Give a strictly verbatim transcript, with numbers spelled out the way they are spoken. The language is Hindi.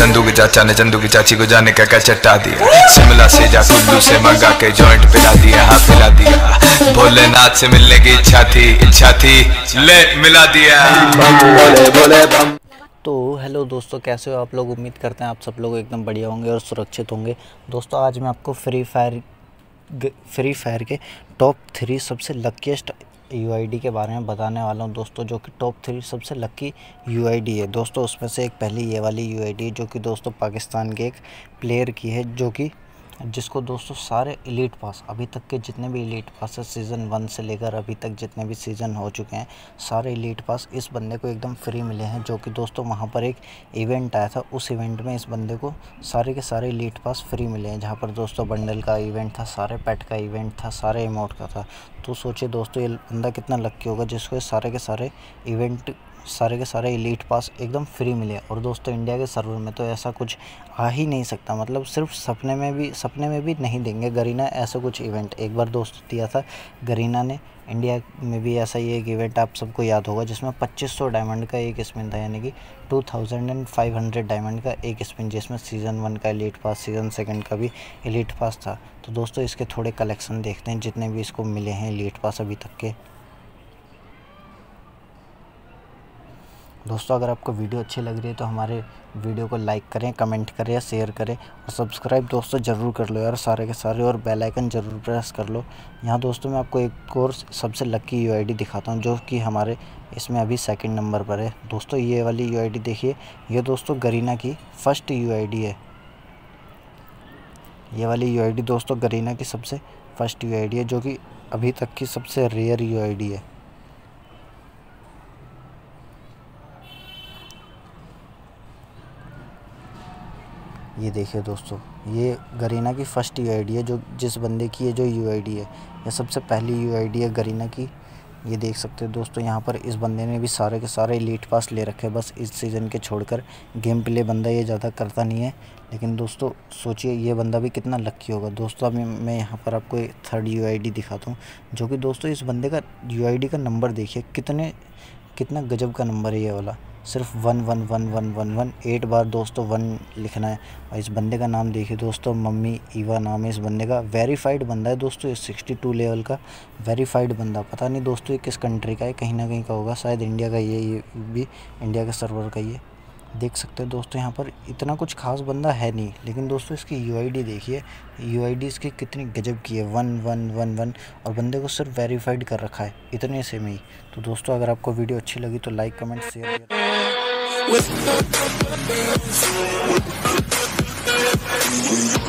चंदू के चाचा ने चंदू की चाची को जाने का क्या चट्टा दिया। शिमला से जा कुल्लू से मंगा के जॉइंट पिला दिया, हाँ पिला दिया। भोलेनाथ से मिलने की इच्छा थी, इच्छा थी ले मिला दिया। बोले बोले बम। तो हेलो दोस्तों, कैसे हो आप लोग। उम्मीद करते हैं आप सब लोग एकदम बढ़िया होंगे और सुरक्षित होंगे। दोस्तों आज मैं आपको फ्री फायर फ्री फायर के टॉप थ्री सबसे लकीस्ट यूआईडी के बारे में बताने वाला हूं दोस्तों, जो कि टॉप थ्री सबसे लकी यूआईडी है दोस्तों। उसमें से एक पहली ये वाली यूआईडी है जो कि दोस्तों पाकिस्तान के एक प्लेयर की है, जो कि जिसको दोस्तों सारे एलीट पास, अभी तक के जितने भी एलीट पास है सीज़न वन से लेकर अभी तक जितने भी सीज़न हो चुके हैं, सारे एलीट पास इस बंदे को एकदम फ्री मिले हैं। जो कि दोस्तों वहाँ पर एक इवेंट आया था, उस इवेंट में इस बंदे को सारे के सारे एलीट पास फ्री मिले हैं, जहाँ पर दोस्तों बंडल का इवेंट था, सारे पेट का इवेंट था, सारे इमोट का था। तो सोचिए दोस्तों ये बंदा कितना लक्की होगा जिसको सारे के सारे इवेंट सारे के सारे एलीट पास एकदम फ्री मिले। और दोस्तों इंडिया के सर्वर में तो ऐसा कुछ आ ही नहीं सकता, मतलब सिर्फ सपने में भी सपने में भी नहीं देंगे गरीना ऐसा कुछ इवेंट। एक बार दोस्तों दिया था गरीना ने इंडिया में भी ऐसा ही एक इवेंट, आप सबको याद होगा, जिसमें पच्चीस सौ डायमंड का एक स्पिन था, यानी कि two thousand and five hundred diamond का एक स्पिन, जिसमें सीज़न वन का एलीट पास, सीज़न सेकंड का भी एलीट पास था। तो दोस्तों इसके थोड़े कलेक्शन देखते हैं जितने भी इसको मिले हैं एलीट पास अभी तक के। दोस्तों अगर आपको वीडियो अच्छी लग रही है तो हमारे वीडियो को लाइक करें, कमेंट करें या शेयर करें, और सब्सक्राइब दोस्तों ज़रूर कर लो यार सारे के सारे, और बेल आइकन ज़रूर प्रेस कर लो। यहाँ दोस्तों मैं आपको एक और सबसे लकी यूआईडी दिखाता हूँ, जो कि हमारे इसमें अभी सेकंड नंबर पर है। दोस्तों ये वाली यूआईडी देखिए, ये दोस्तों गरीना की फ़र्स्ट यूआईडी है। ये वाली यूआईडी दोस्तों गरीना की सबसे फर्स्ट यूआईडी है, जो कि अभी तक की सबसे रेयर यूआईडी है। ये देखिए दोस्तों, ये गरीना की फ़र्स्ट यूआईडी है, जो जिस बंदे की ये जो यूआईडी है, ये सबसे पहली यूआईडी है गरीना की। ये देख सकते हैं दोस्तों, यहाँ पर इस बंदे ने भी सारे के सारे एलीट पास ले रखे हैं, बस इस सीज़न के छोड़कर। गेम प्ले बंदा ये ज़्यादा करता नहीं है, लेकिन दोस्तों सोचिए ये बंदा भी कितना लकी होगा। दोस्तों अभी मैं यहाँ पर आपको एक थर्ड यूआईडी दिखाता हूँ, जो कि दोस्तों इस बंदे का यूआईडी का नंबर देखिए, कितने कितना गजब का नंबर है ये वाला। सिर्फ one one one one one one eight बार दोस्तों वन लिखना है। और इस बंदे का नाम देखिए दोस्तों, मम्मी ईवा नाम है इस बंदे का। वेरीफाइड बंदा है दोस्तों, ये सिक्सटी टू लेवल का वेरीफाइड बंदा। पता नहीं दोस्तों ये किस कंट्री का है, कहीं ना कहीं का होगा, शायद इंडिया का ही है, ये भी इंडिया के सर्वर का ही है। देख सकते हैं दोस्तों यहाँ पर इतना कुछ खास बंदा है नहीं, लेकिन दोस्तों इसकी यूआईडी देखिए, यूआईडी इसकी कितनी गजब की है, वन वन वन वन, और बंदे को सिर्फ वेरीफाइड कर रखा है इतने से में ही। तो दोस्तों अगर आपको वीडियो अच्छी लगी तो लाइक कमेंट शेयर।